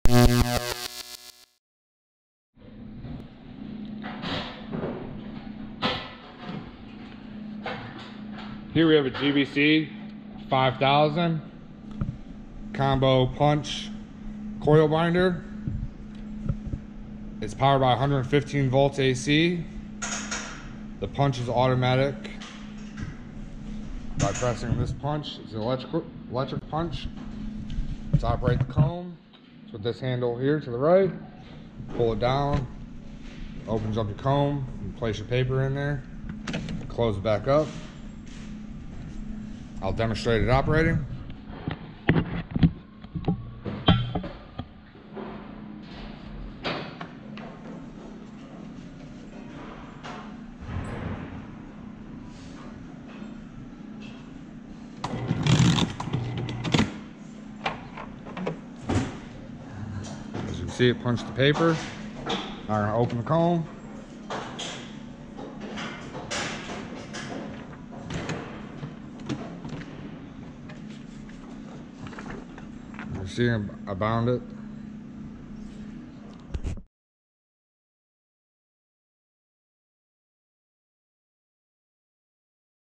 Here we have a GBC 5000 combo punch coil binder. It's powered by 115 volts AC. The punch is automatic. By pressing this punch, it's an electric punch. To operate the comb, so with this handle here to the right, pull it down, opens up your comb, and place your paper in there, close it back up. I'll demonstrate it operating. As you can see, it punched the paper. Now I'm going to open the comb. You see, I bound it.